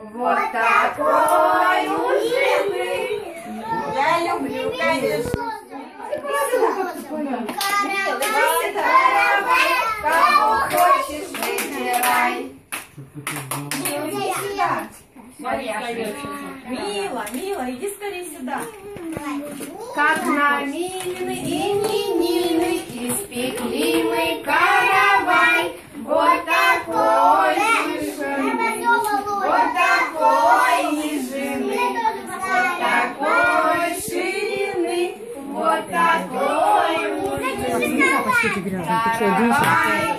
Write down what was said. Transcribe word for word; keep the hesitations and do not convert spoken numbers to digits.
Вот такой ужины. Я люблю, конечно. Кого хочешь, выбирай. Иди сюда. Мила, Мила, иди скорее сюда. Как на Милины и Нинины испекли мы каравай. Вот такой вышел, вот такой нежный, вот такой ширины, вот такой ужин. Каравай.